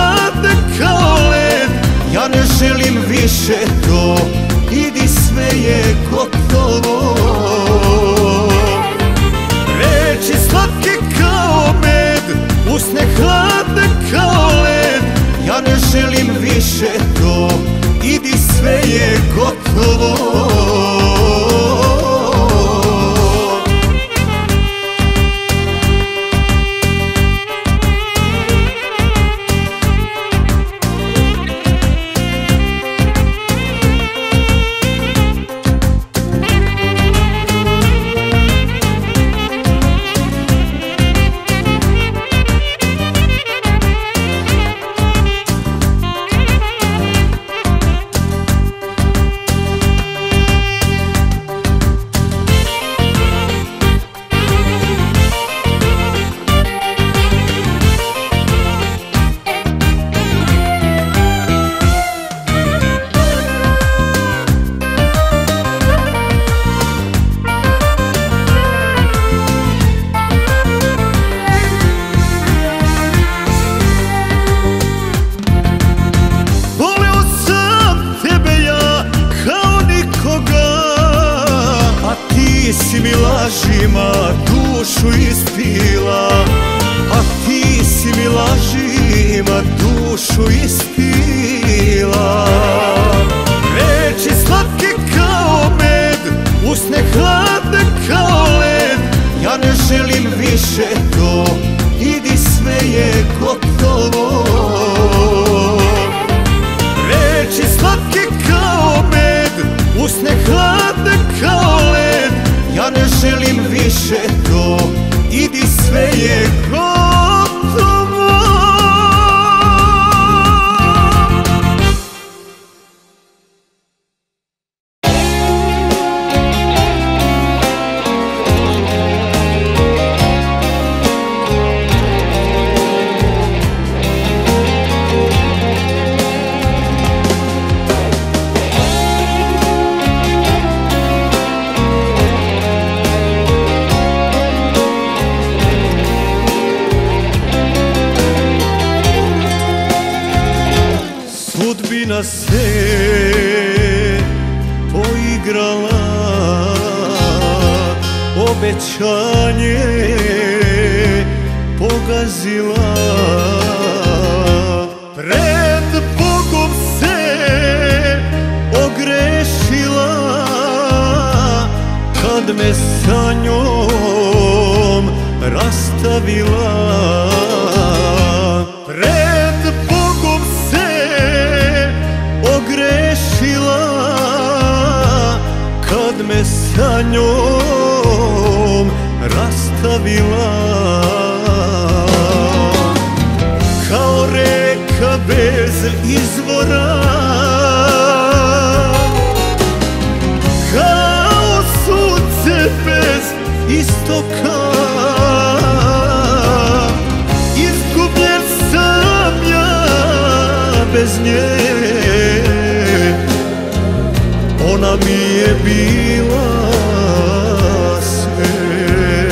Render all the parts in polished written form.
hladne kao led. Ja ne želim više to, idi sve je gotovo. Reči slatke kao med, usne hladne kao led. Ja ne želim više to, idi sve je gotovo. Ti si mi lažima dušu ispila, a ti si mi lažima dušu ispila. Reči slatke kao med, usne hladne kao led. Ja ne želim više to, idi sve je gotovo. Reči slatke kao med, usne hladne kao led. Ja ne želim više to, idi sve je gotovo. Sudbina se poigrala, obećanje pogazila. Pred Bogom se ogrešila, kad me sa njom rastavila. Pred Bogom se ogrešila, kad me sa njom rastavila. Kao reka bez izvora, kao sunce bez istoka. Izgubljen sam ja bez nje, ona mi je bila sve.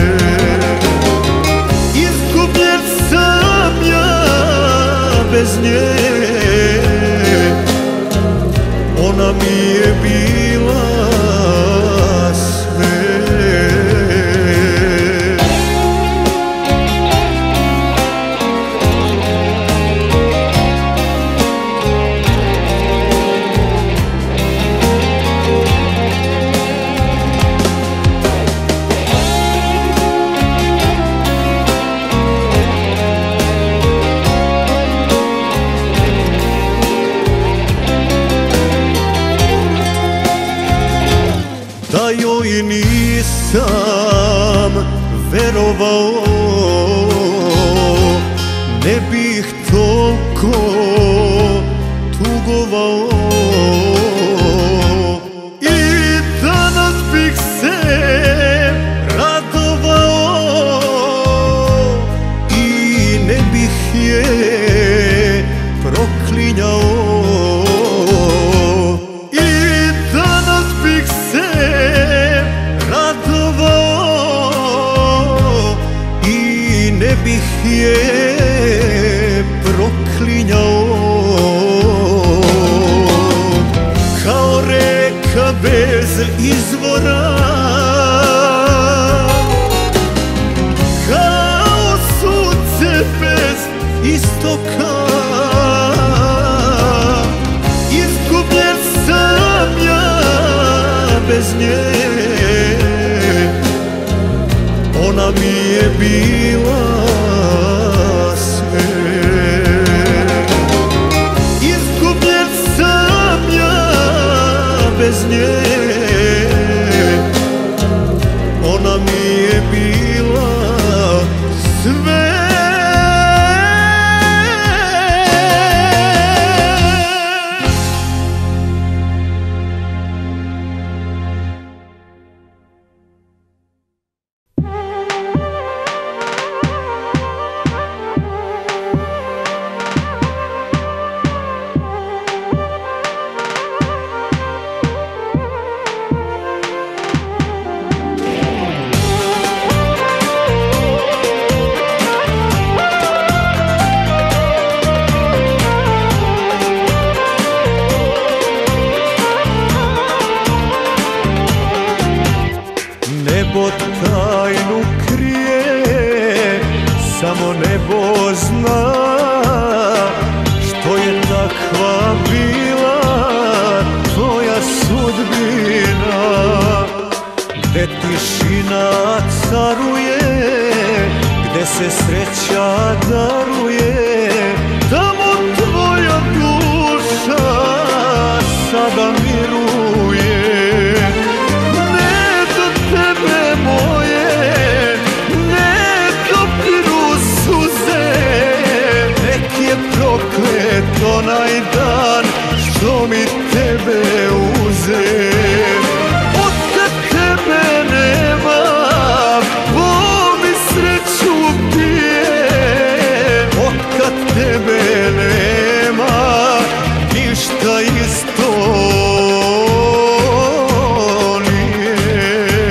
Izgubljen sam ja bez nje, ona mi je bila sve. bez izvora, kao sunce bez istoka. Izgubljen sam ja bez nje, ona mi je bila sve. Izgubljen sam ja bez nje, ona mi je bila sve. Nebo tajnu krije, samo nebo zna, što je takva bila tvoja sudbina. Gde tišina caruje, gde se sreća daruje, tamo tvoja duša sada miruje. Proklet onaj dan što mi tebe uze. Otkad tebe nema, Bog mi sreću pije. Otkad tebe nema, ništa isto nije.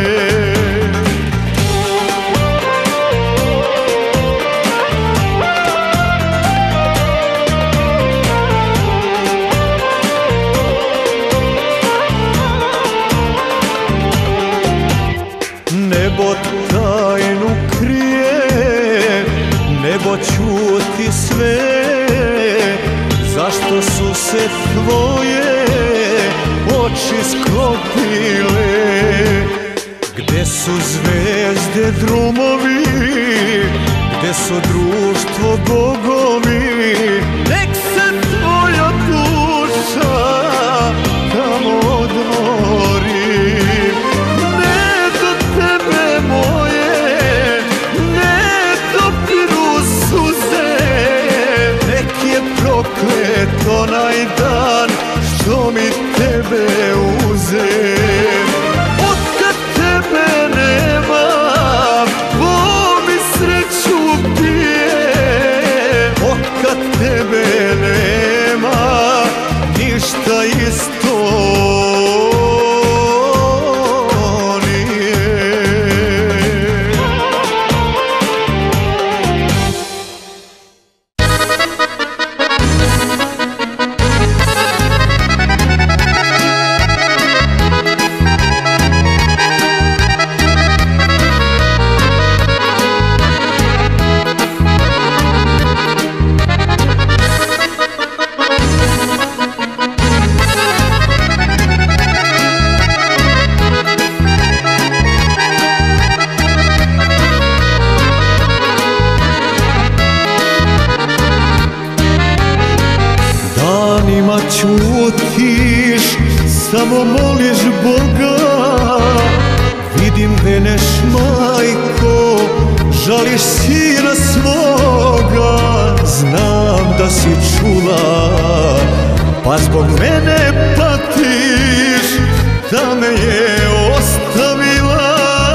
Nebo tajnu krije, nebo čuti sve. Zašto su se tvoje oči sklopile? Gde su zvezde drumovi, gde su društvo bogovi? Nek se tvoja duša tamo odmori. Proklet onaj dan što mi tebe uze. Otkad tebe nema, Bog mi sreću pije. Otkad tebe nema, ništa isto nije. Čutiš, samo moliš Boga. Vidim veneš, majko, žališ sina svoga. Znam da si čula, pa zbog mene patiš, da me je ostavila.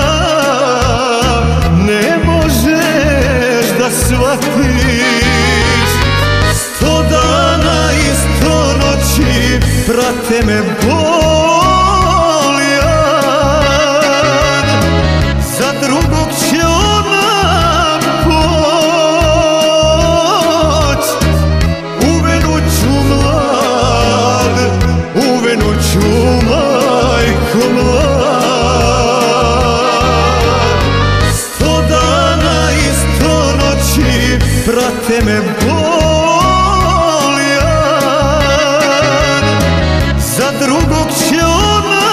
Ne možeš da shvatiš, 100 dana i 100 noći prate me boljan. Za drugog će ona poć. Uvenuću mlad, uvenuću majko. mlad. 100 dana i 100 noći prate me boljan, za drugog će ona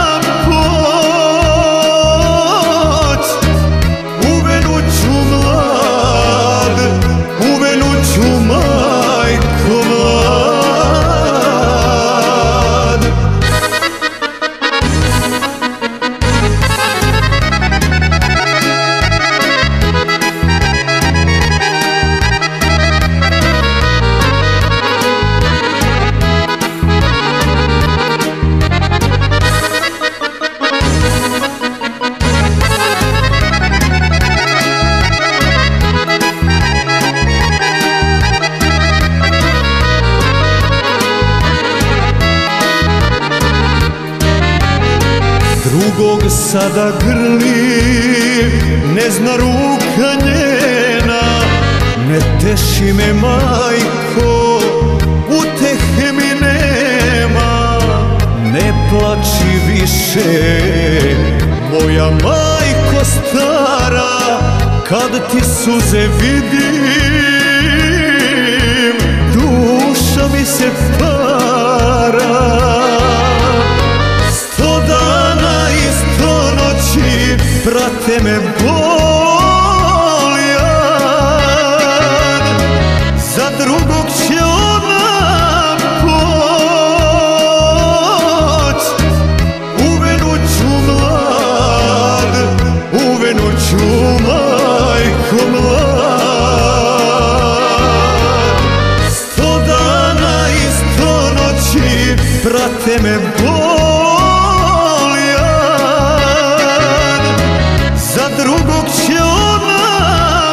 poć. Uvenuću mlad, uvenuću majko mlad. Drugog sada grlim, ne zna ruka njena. Ne teši me majko, utehe mi nema. Ne plači više, moja majko stara, kad ti suze vidim, duša mi se para. 100 dana i 100 noći prate me boljan, za drugog će ona poć. Uvenuću mlad, uvenuću majko mlad. 100 dana i 100 noći prate me boljan, za drugog će ona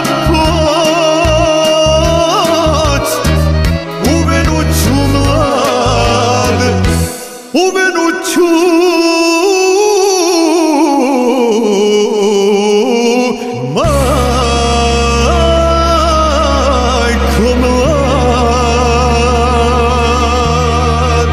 poć. Uvenuću mlad, uvenuću majko mlad.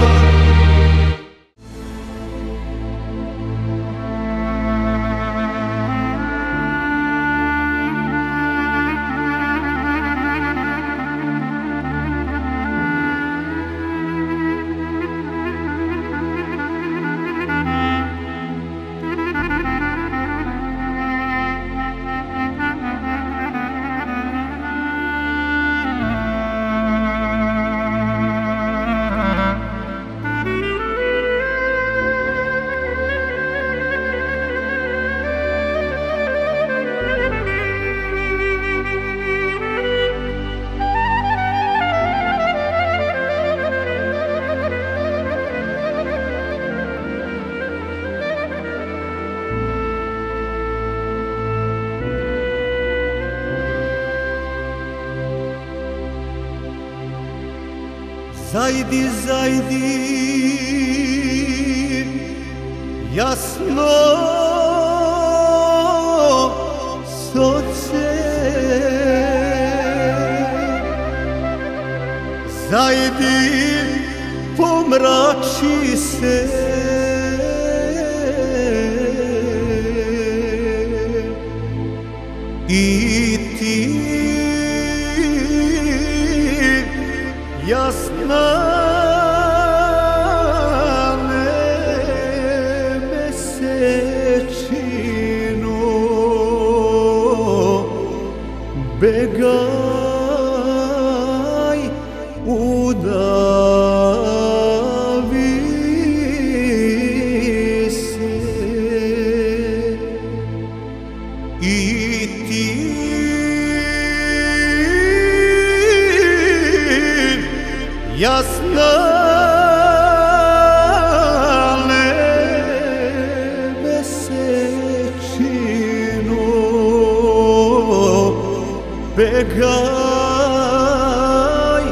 Zajdi, zajdi, jasno soce. Zajdi, pomrači se. I ti jasna mesečino, begaj udavi se. I ti jasna mesečino, begaj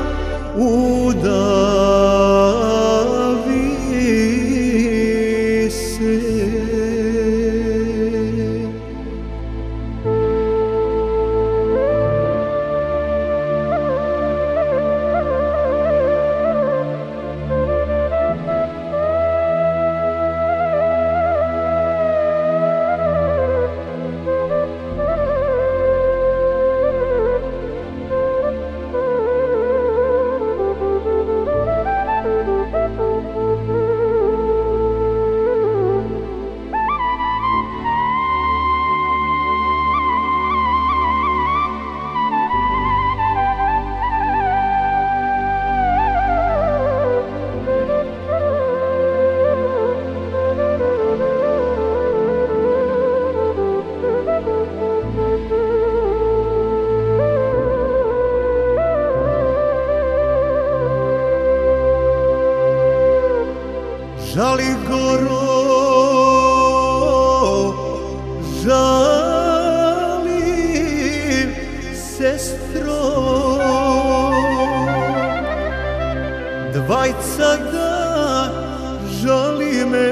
udavi se. žali goro, žalim sestro, dvajca da žali me.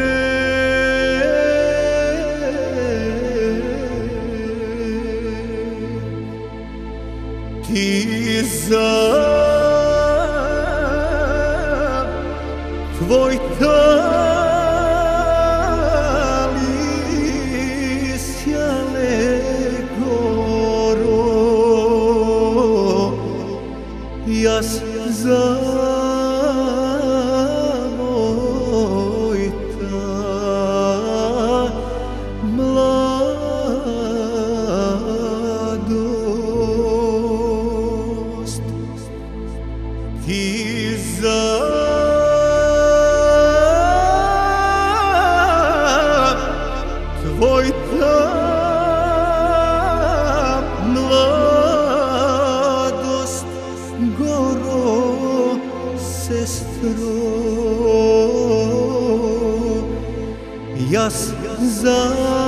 Ti za tvoj talis jale goro, jas za moj ta mladost. Ti za tvoj ta mladost goro, sestro, jas za